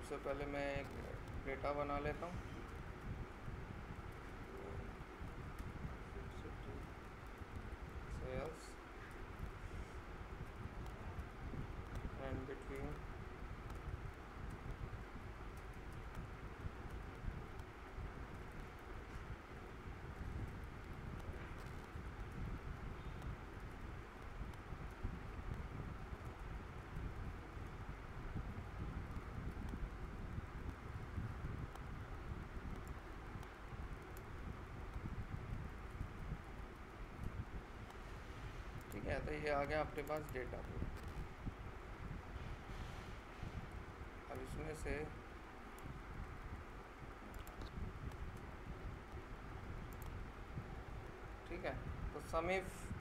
सबसे पहले मैं एक डेटा बना लेता हूँ। सेल्स एंड बिटवीन ठीक है। तो ये आ गया आपके पास डेटा पूरा। अब इसमें से ठीक है, तो सम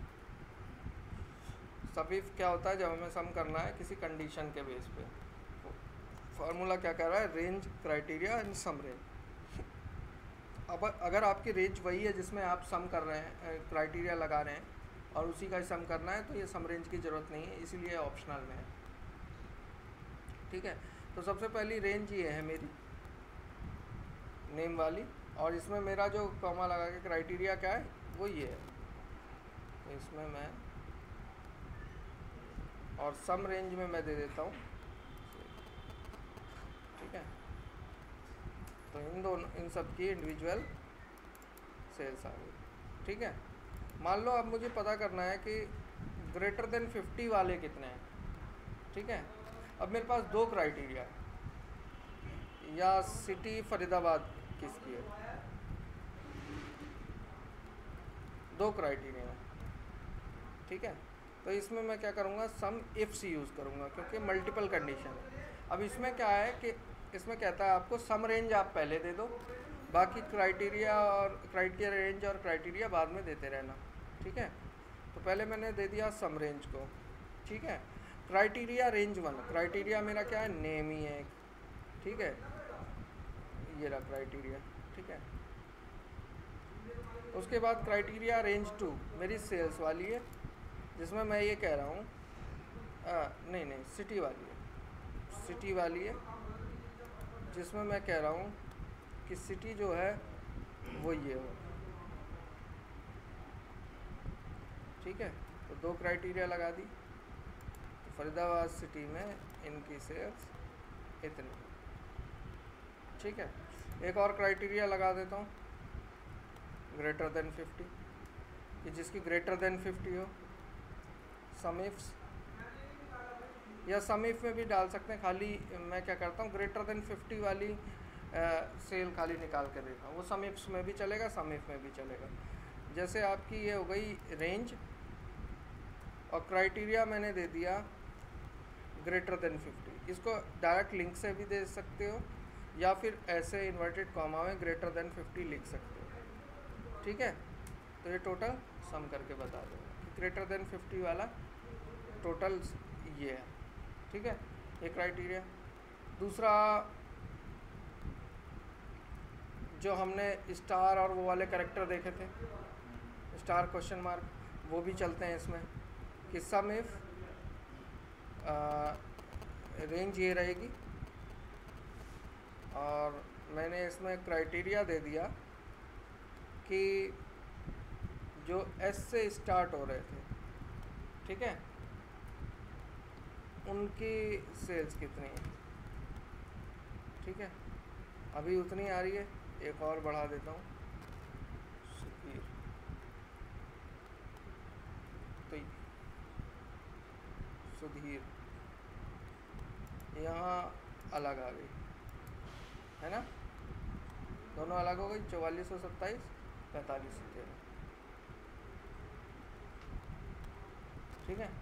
इफ क्या होता है जब हमें सम करना है किसी कंडीशन के बेस पे। फार्मूला क्या कह रहा है, range, criteria and sum range. अब अगर आपकी रेंज वही है जिसमें आप सम कर रहे हैं, क्राइटेरिया लगा रहे हैं और उसी का ही सम करना है, तो ये सम रेंज की ज़रूरत नहीं है, इसीलिए ऑप्शनल में है। ठीक है, तो सबसे पहली रेंज ये है मेरी नेम वाली, और इसमें मेरा जो कॉमा लगा के क्राइटेरिया क्या है वो ये है। तो इसमें मैं और सम रेंज में मैं दे देता हूँ। ठीक है, तो इन सब की इंडिविजुअल सेल्स आ गई। ठीक है, मान लो अब मुझे पता करना है कि ग्रेटर देन 50 वाले कितने हैं। ठीक है, अब मेरे पास दो क्राइटेरिया है, या सिटी फरीदाबाद किसकी है, दो क्राइटेरिया है। ठीक है, तो इसमें मैं क्या करूँगा, सम इफ्स यूज़ करूँगा क्योंकि मल्टीपल कंडीशन है। अब इसमें क्या है कि इसमें कहता है आपको सम रेंज आप पहले दे दो, बाकी क्राइटेरिया रेंज और क्राइटेरिया बाद में देते रहना। ठीक है, तो पहले मैंने दे दिया सम रेंज को। ठीक है, क्राइटेरिया रेंज 1, क्राइटेरिया मेरा क्या है, नेम ही है एक। ठीक है, ये रहा क्राइटेरिया। ठीक है, उसके बाद क्राइटेरिया रेंज 2 मेरी सेल्स वाली है, जिसमें मैं ये कह रहा हूँ नहीं सिटी वाली है, सिटी वाली है, जिसमें मैं कह रहा हूँ कि सिटी जो है वो ये हो। ठीक है, तो दो क्राइटेरिया लगा दी, तो फरीदाबाद सिटी में इनकी सेल्स इतनी। ठीक है, एक और क्राइटेरिया लगा देता हूँ, ग्रेटर देन 50, कि जिसकी ग्रेटर देन 50 हो। सम इफ्स, या सम इफ में भी डाल सकते हैं, खाली मैं क्या करता हूँ ग्रेटर देन 50 वाली सेल खाली निकाल कर देता हूँ, वो सम इफ्स में भी चलेगा, सम इफ में भी चलेगा। जैसे आपकी ये हो गई रेंज, और क्राइटेरिया मैंने दे दिया ग्रेटर देन 50। इसको डायरेक्ट लिंक से भी दे सकते हो, या फिर ऐसे इन्वर्टेड कॉमा में ग्रेटर देन 50 लिख सकते हो। ठीक है, तो ये टोटल सम करके बता दूँगा कि ग्रेटर देन 50 वाला टोटल ये है। ठीक है, ये क्राइटेरिया। दूसरा जो हमने स्टार और वो वाले कैरेक्टर देखे थे, स्टार क्वेश्चन मार्क, वो भी चलते हैं इसमें, कि सम इफ रेंज ये रहेगी, और मैंने इसमें क्राइटेरिया दे दिया कि जो एस से स्टार्ट हो रहे थे, ठीक है, उनकी सेल्स कितनी है। ठीक है, अभी उतनी आ रही है, एक और बढ़ा देता हूँ, सुधीर, तो सुधीर यहाँ अलग आ गई है ना, दोनों अलग हो गई, 4427, 4513। ठीक है,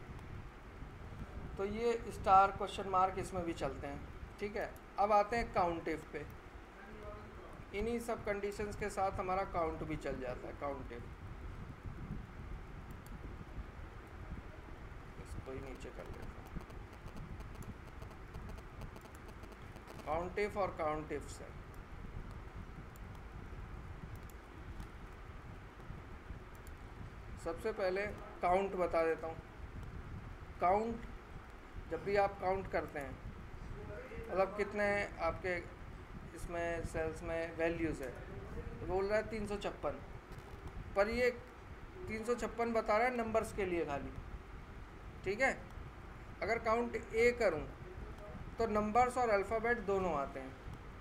तो ये स्टार क्वेश्चन मार्क इसमें भी चलते हैं। ठीक है, अब आते हैं काउंट इफ पे। इन्हीं सब कंडीशंस के साथ हमारा काउंट भी चल जाता है, काउंट इफ। इसको ही नीचे कर लेता हूँ, काउंट इफ और काउंट इफ से। सबसे पहले काउंट बता देता हूँ। काउंट, जब भी आप काउंट करते हैं, मतलब कितने आपके इसमें सेल्स में वैल्यूज़ है, तो बोल रहा है 356, पर ये 356 बता रहा है नंबर्स के लिए खाली, ठीक है। अगर काउंट ए करूं तो नंबर्स और अल्फ़ाबेट दोनों आते हैं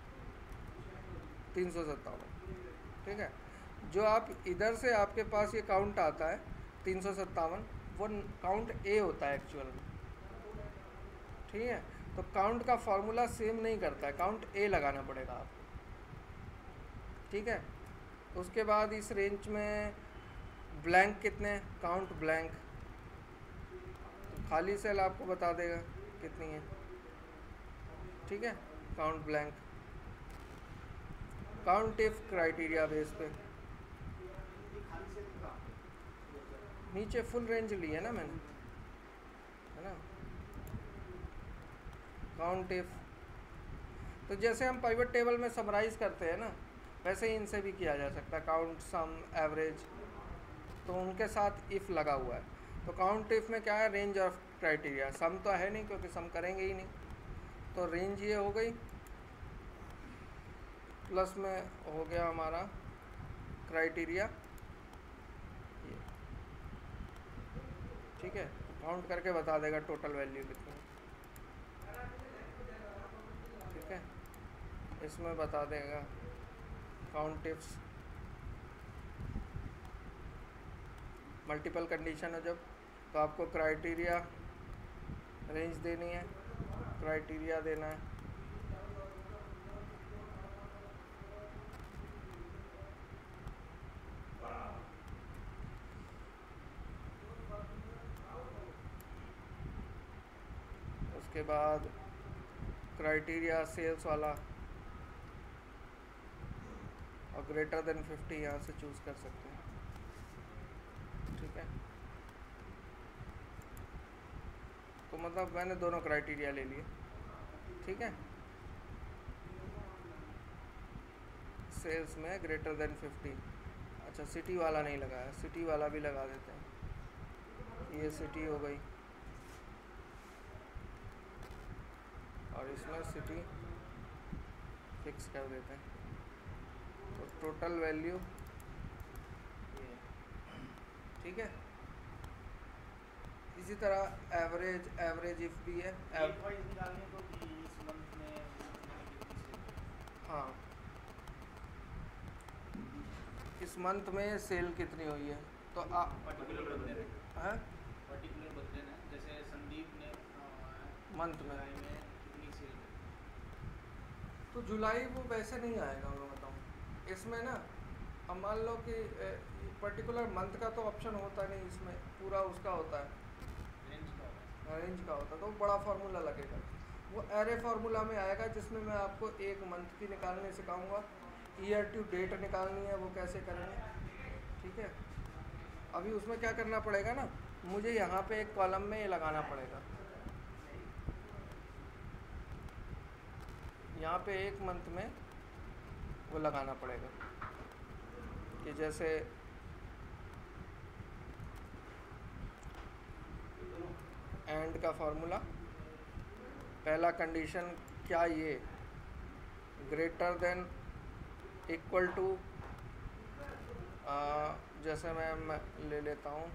357, ठीक है। जो आप इधर से आपके पास ये काउंट आता है 357, वो काउंट ए होता है एक्चुअल में, ठीक है। तो काउंट का फॉर्मूला सेम नहीं करता है, काउंट ए लगाना पड़ेगा आपको, ठीक है। उसके बाद इस रेंज में ब्लैंक कितने, काउंट ब्लैंक, तो खाली सेल आपको बता देगा कितनी है, ठीक है। Count blank, count if criteria base पे, नीचे फुल रेंज ली है ना मैंने, है ना। काउंट इफ, तो जैसे हम पाइवट टेबल में समराइज़ करते हैं ना, वैसे ही इनसे भी किया जा सकता है। काउंट, सम, एवरेज, तो उनके साथ इफ़ लगा हुआ है। तो काउंट इफ में क्या है, रेंज ऑफ क्राइटेरिया, सम तो है नहीं क्योंकि सम करेंगे ही नहीं, तो रेंज ये हो गई, प्लस में हो गया हमारा क्राइटेरिया, ठीक है। काउंट करके बता देगा टोटल वैल्यू कितनी, ठीक है। इसमें बता देगा काउंट इफ्स, मल्टीपल कंडीशन है जब, तो आपको क्राइटेरिया रेंज देनी है, क्राइटेरिया देना है, उसके बाद क्राइटेरिया सेल्स वाला, और ग्रेटर देन 50 यहाँ से चूज़ कर सकते हैं, ठीक है। तो मतलब मैंने दोनों क्राइटेरिया ले लिए, ठीक है। सेल्स में ग्रेटर देन 50, अच्छा सिटी वाला नहीं लगाया, सिटी वाला भी लगा देते हैं, ये सिटी हो गई, और इसमें सिटी फिक्स कर देते हैं। तो टोटल वैल्यू ये, ठीक है। इसी तरह एवरेज, एवरेज इफ भी है, हाँ इस मंथ में सेल कितनी हुई है, तो आप पर्टिकुलर बंदे ने, हैं पर्टिकुलर बंदे ने, जैसे संदीप ने मंथ में, कितनी सेल, तो जुलाई वो वैसे नहीं आएगा, मैं बताऊँ इसमें ना। अब मान लो कि पर्टिकुलर मंथ का तो ऑप्शन होता नहीं इसमें, पूरा उसका होता है, रेंज का होता है, रेंज का होता है, तो बड़ा फार्मूला लगेगा। वो एरे फार्मूला में आएगा जिसमें मैं आपको एक मंथ की निकालने सिखाऊंगा, ईयर टू डेट निकालनी है वो कैसे करेंगे, ठीक है। अभी उसमें क्या करना पड़ेगा ना, मुझे यहाँ पे एक कॉलम में ये लगाना पड़ेगा, यहाँ पे एक मंथ में वो लगाना पड़ेगा, कि जैसे एंड का फार्मूला, पहला कंडीशन क्या, ये ग्रेटर देन इक्वल टू, जैसे मैं ले लेता हूँ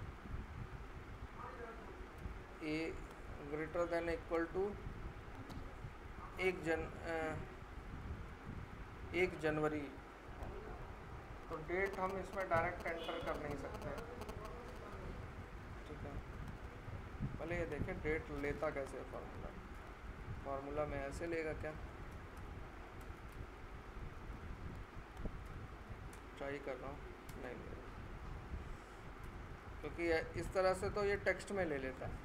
A greater than equal to 1 जनवरी, तो डेट हम इसमें डायरेक्ट एंटर कर नहीं सकते, ठीक है। पहले ये देखें डेट लेता कैसे है फार्मूला, फार्मूला में ऐसे लेगा क्या, ट्राई कर रहा हूँ, नहीं लेगा, क्योंकि इस तरह से तो ये टेक्स्ट में ले लेता है,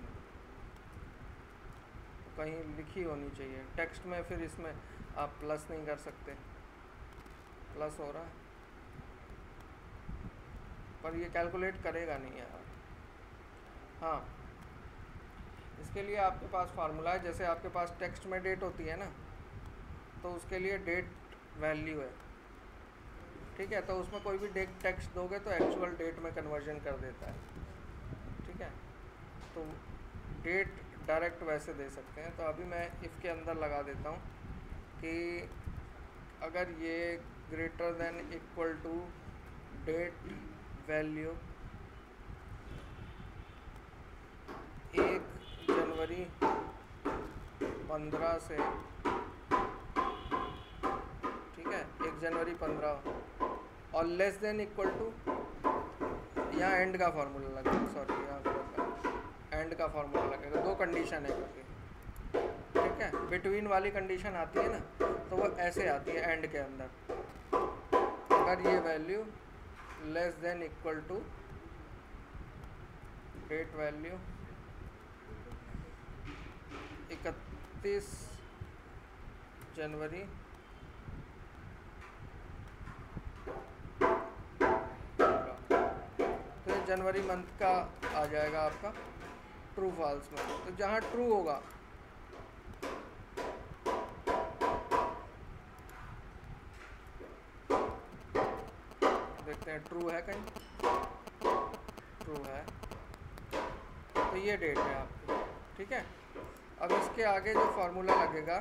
कहीं लिखी होनी चाहिए टेक्स्ट में, फिर इसमें आप प्लस नहीं कर सकते, प्लस हो रहा है पर ये कैलकुलेट करेगा नहीं यार। हाँ इसके लिए आपके पास फार्मूला है, जैसे आपके पास टेक्स्ट में डेट होती है ना, तो उसके लिए डेट वैल्यू है, ठीक है। तो उसमें कोई भी डेट टेक्स्ट दोगे तो एक्चुअल डेट में कन्वर्जन कर देता है, ठीक है। तो डेट डायरेक्ट वैसे दे सकते हैं, तो अभी मैं इफ़ के अंदर लगा देता हूँ कि अगर ये greater than equal to date value 1 जनवरी 15 से, ठीक है, 1 जनवरी 15 और लेस देन इक्वल टू, यहाँ एंड का फार्मूला लगेगा, सॉरी यहाँ एंड का फार्मूला लगेगा, दो कंडीशन है क्योंकि, ठीक है, बिटवीन वाली कंडीशन आती है ना, तो वो ऐसे आती है एंड के अंदर, अगर ये value less than equal to date value 31 जनवरी तो ये जनवरी मंथ का आ जाएगा आपका ट्रू फॉल्स में। तो जहाँ ट्रू होगा देखते हैं ट्रू है कहीं, ट्रू है तो ये डेट है आपकी, ठीक है। अब इसके आगे जो फार्मूला लगेगा,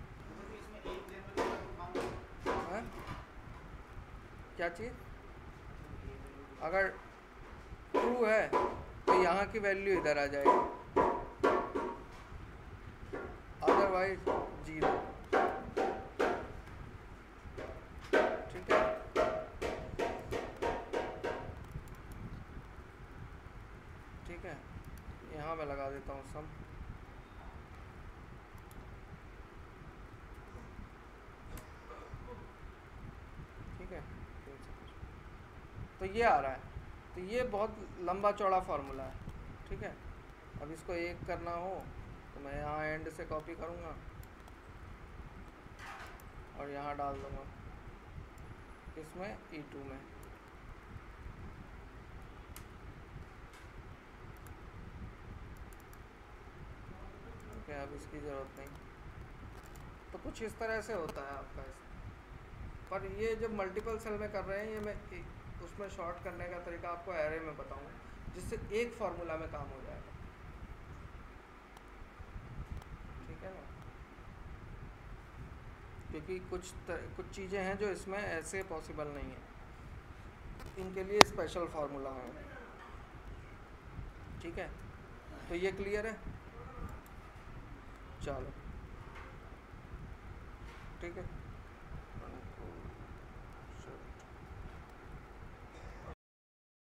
है? क्या चीज़, अगर ट्रू है तो यहाँ की वैल्यू इधर आ जाएगी, अदरवाइज 0, ठीक है। ठीक है, यहाँ मैं लगा देता हूँ सम, ठीक है। तो ये आ रहा है, तो ये बहुत लंबा चौड़ा फार्मूला है, ठीक है। अब इसको एक करना हो तो मैं यहाँ एंड से कॉपी करूँगा और यहाँ डाल दूँगा इसमें E2 में, ओके। अब इसकी ज़रूरत नहीं, तो कुछ इस तरह से होता है आपका इस, पर ये जब मल्टीपल सेल में कर रहे हैं, ये मैं उसमें शॉर्ट करने का तरीका आपको एरे में बताऊंगा, जिससे एक फार्मूला में काम हो जाएगा, ठीक है ना। क्योंकि कुछ चीज़ें हैं जो इसमें ऐसे पॉसिबल नहीं है, इनके लिए स्पेशल फार्मूला है, ठीक है। तो ये क्लियर है, चलो ठीक है।